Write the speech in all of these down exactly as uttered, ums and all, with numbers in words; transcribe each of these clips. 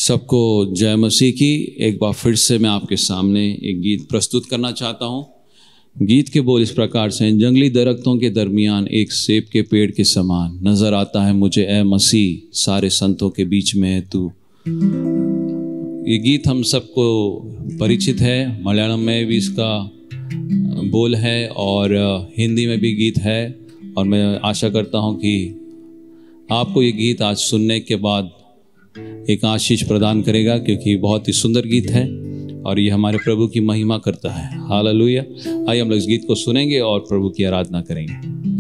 सबको जय मसीह की। एक बार फिर से मैं आपके सामने एक गीत प्रस्तुत करना चाहता हूँ। गीत के बोल इस प्रकार से हैं। जंगली दरख्तों के दरमियान एक सेब के पेड़ के समान नज़र आता है मुझे ए मसीह, सारे संतों के बीच में है तू। ये गीत हम सबको परिचित है, मलयालम में भी इसका बोल है और हिंदी में भी गीत है। और मैं आशा करता हूँ कि आपको ये गीत आज सुनने के बाद एक आशीष प्रदान करेगा, क्योंकि बहुत ही सुंदर गीत है और ये हमारे प्रभु की महिमा करता है। हालेलुया। आइए हम लोग इस गीत को सुनेंगे और प्रभु की आराधना करेंगे।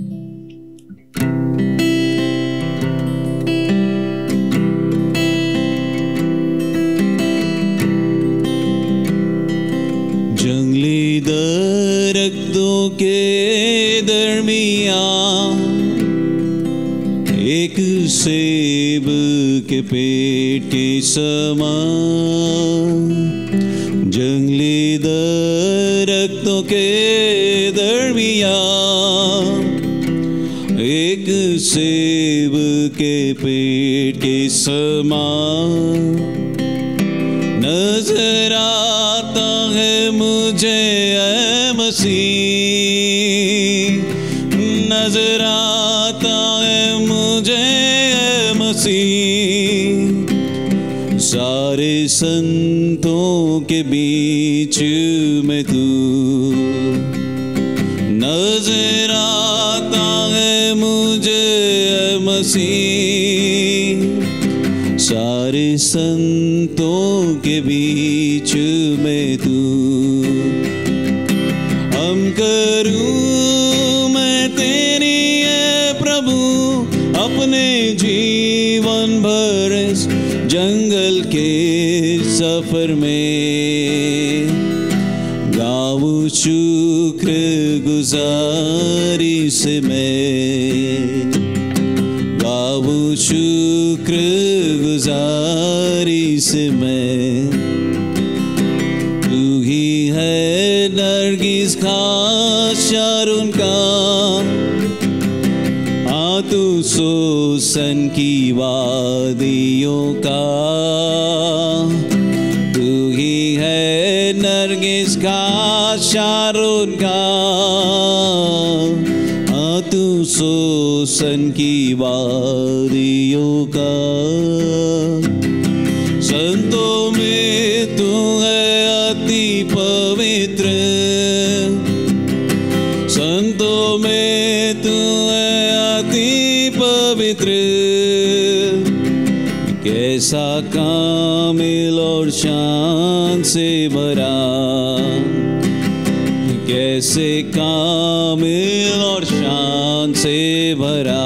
जंगली दरख्तों के दरमियान एक सेब के पेड़ के समान, जंगली दरख्तों के दरमियान एक सेब के पेड़ के समान नजर आता है मुझे ऐ मसीह, नजर आता है मुझे ऐ मसीह, सारे संतों के बीच में तू नजर आता है मुझे ऐ मसीह, सारे संतों के बीच में तू। हम करूं मैं तेरी है प्रभु अपने जीवन भर इस जंगल के सफर में, गाऊं शुक्र गुजारी से मैं, गाऊं शुक्र गुजारी से मैं। तू ही है नरगिस का शारून का, आ तू सोसन की वादियों का, तू ही है नरगिस का शारून का, आ तू सोसन की वादियों का। संतों में तू है अति पवित्र, संतों में तू है अति पवित्र, कैसा कामिल और शान से भरा, कैसे कामिल और शान से भरा।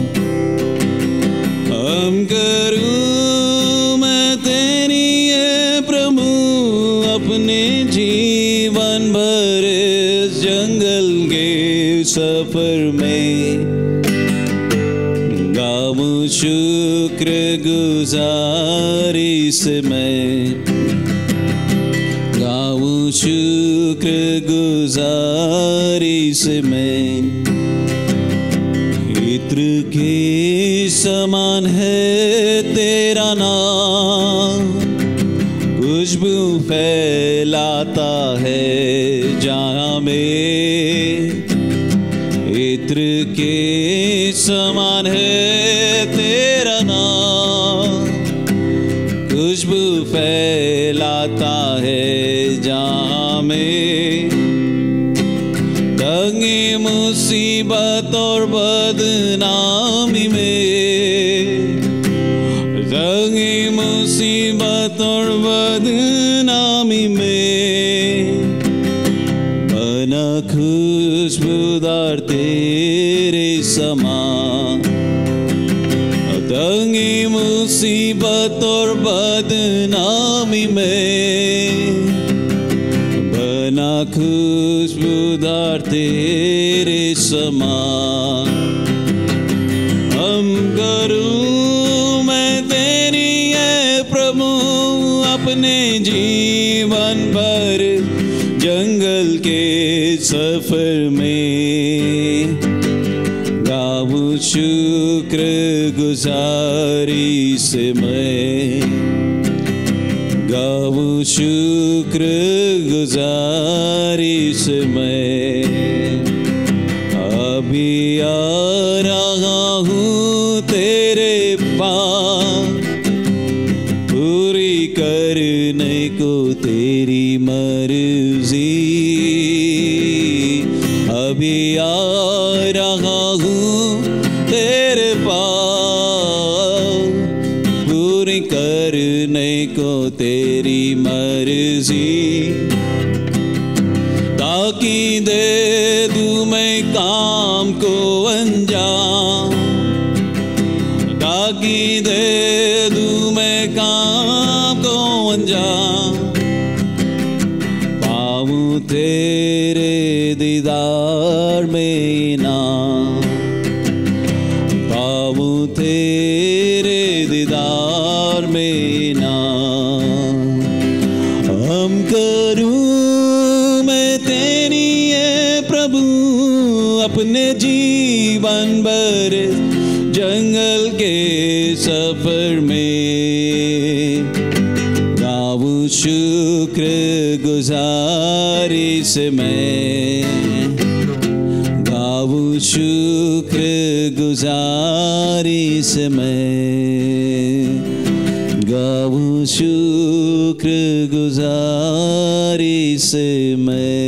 हम करूं मैं तेरी है प्रभु अपने जीवन भर इस जंगल के सफर में, गाऊं शुक्र गुजारी से मैं, गाऊं शुक्र गुजारी से मैं। इत्र के समान है तेरा नाम, खुशबू फैलाता है जहाँ में, इत्र के समान है तेरा नाम, खुशबू फैलाता है जहाँ में। तंगी मुसीबत और बदनामी में, तंगी मुसीबत और बदनामी में, बना खुशबूदार तेरे समान। तंगी मुसीबत और बदनामी में, बना खुशबूदार तेरे समान। हम करूं मैं तेरी है प्रभु अपने जीवन भर जंगल के सफर में, गाऊं शुक्र गुजारी से मैं, गाऊं शुक्र गुजारिश मैं, अभी आ रहा हूँ तेरे पास, पूरी करने को तेरी मर्जी, अभी आ रहा हूँ तेरे पास, पूरी करने को तेरी मर्जी, ताकि दे दूं मैं काम को अंजाम, ताकि दे दूं मैं काम को अंजाम, पाऊं तेरे दीदार में इनाम, पाऊं तेरे दीदार में इनाम, हम करूं मैं तेरी है प्रभु अपने जीवन भर जंगल के सफर में, गाऊं शुक्र गुजारिश मैं, गाऊं शुक्र गुजारिश मैं, गाऊं शुक्र गुजारिश मैं।